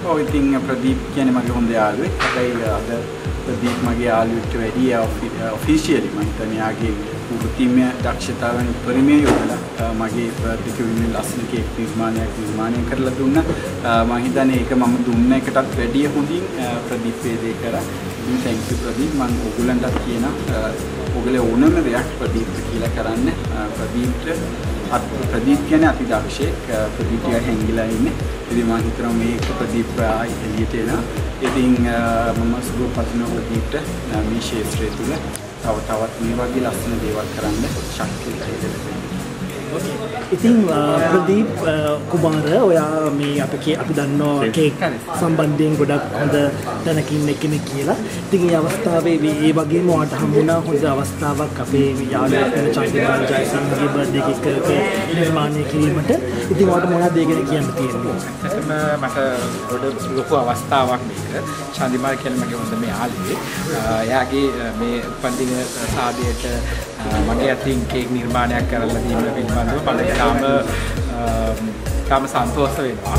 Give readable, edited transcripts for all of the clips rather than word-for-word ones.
ඔව් ඉතින් ප්‍රදීප් කියන්නේ මගේ හොඳ යාළුවෙක්. හැබැයි අද ප්‍රදීප් මගේ යාළුවෙක්ට වැඩි ඔෆිෂියලි මම හිතන්නේ යාගේ වෘත්තීය දක්ෂතාවන් උපරිමයේ යොදලා මගේ බර්ත්ඩේ කෙවින් ලස්සන කේක් නිර්මාණය කරලා දුන්නා. මම හිතන්නේ ඒක මම දුන්න එකටත් වැඩිය හොඳින් ප්‍රදීප් වේදේ කරා. ඉතින් thank you ප්‍රදීප්. මම ඔයගලන්ටත් කියනවා ඔයගලේ ඕනම දෙයක් ප්‍රදීප්ට කියලා කරන්න. ප්‍රදීප් කියන්නේ අති දක්ෂයෙක්. ප්‍රදීප් හැංගිලා ඉන්නේ. ඉතින් මම හිතනවා මේක ප්‍රදීප් එළියට එනවා. ඉතින් මම සුබ පතනවා ප්‍රදීප්ට මේ ශාස්ත්‍රය තුල තවත් මේ වගේ ලස්සන දේවල් කරන්න ශක්තිය ලැබෙන්න. ඉතින් ප්‍රදීප් කුමාර ඔයා මේ අපි දන්නවා කේක් සම්බන්ධයෙන් ගොඩක් හොඳ දැනකින් කෙනෙක් කියලා. ඉතින් මේ අවස්ථාවේ මේ වගේම ඔයාට හම්බුණා හොඳ අවස්ථාවක් අපේ යාළුවා වෙන චන්ද්‍රමාල් ජයසිංහගේ බර්ත්ඩේ කේක් එක නිර්මාණය කිරීමට. ඉතින් ඔයාට මොනවද ඒ ගැන කියන්න තියෙන්නේ? ඇත්තටම මට ගොඩ ලොකු අවස්ථාවක් මේක. චන්ද්‍රමාල් කියන්නේ මගේ හොඳම යාළුවෙක්. එයාගේ මේ උපන්දින සාදයට මගේ අතින් කේක් නිර්මාණයක් කරලා දීම පිළිබඳව මම තාම සන්තෝෂ වෙනවා.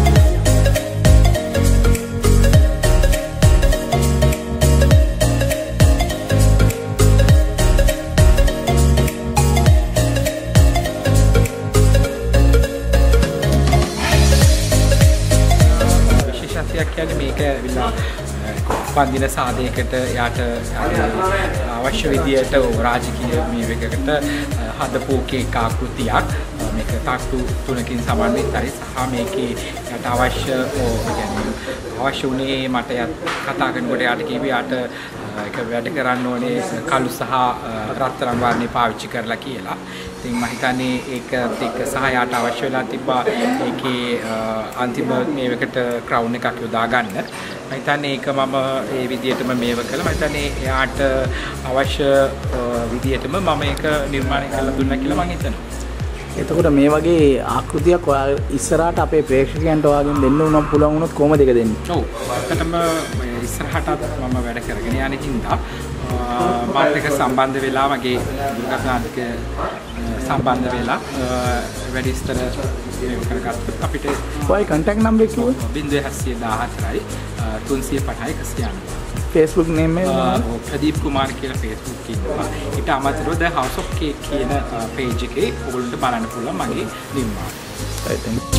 විශේෂත්වයක් කියන්නේ මේක ඇවිල්ලා පන්දින සාදයකට යාට අවශ්‍ය විදියට රාජකීය මේවකට හදපු කේක් ආකෘතියක් මේක තාක්කු තුනකින් සමන්විතයි සහ මේකේ යට අවශ්‍ය අවශ්‍ය උනේ මට කතා කරනකොට යාට කිව්වේ යාට ඒක වැඩ කරන්න ඕනේ කළු සහ රත්තරන් වර්ණේ පාවිච්චි කරලා කියලා. ඉතින් මම හිතන්නේ ඒකත් එක්ක සහ යාට අවශ්‍ය වෙලා තිබ්බා ඒකේ අන්තිම මේවකට ක්‍රවුන් එකක් යොදා ගන්න. මම හිතන්නේ ඒක මම ඒ විදිහටම මේව කළා. මම හිතන්නේ එයාට අවශ්‍ය විදිහටම මම ඒක නිර්මාණය කරලා දුන්නා කියලා මම හිතනවා. එතකොට මේ වගේ ආකෘතියක් ඔයා ඉස්සරහට අපේ ප්‍රේක්ෂකයන්ට ඔයාගෙන් දෙන්න උනම් පුළුවන් වුණොත් කොහොමද ඒක දෙන්නේ? ඔව්. ඇත්තටම ඉස්සරහට මම වැඩ කරගෙන යන හින්දා මාත් එක්ක සම්බන්ධ වෙලා මගේ දුර්ගතනාතික සම්බන්ධ වෙලා වැඩි විස්තර කරගත්තොත් අපිට ඔයයි contact number එක කිව්වොත් 0714යි 350යි 190. Facebook name එක ප්‍රදීප් කුමාර කියලා Facebook ඉන්නවා. ඊට අමතරව The House of Cake කියන page එකේ ඔයගොල්ලන්ට බලන්න පුළුවන් මගේ නිර්මාණ. right.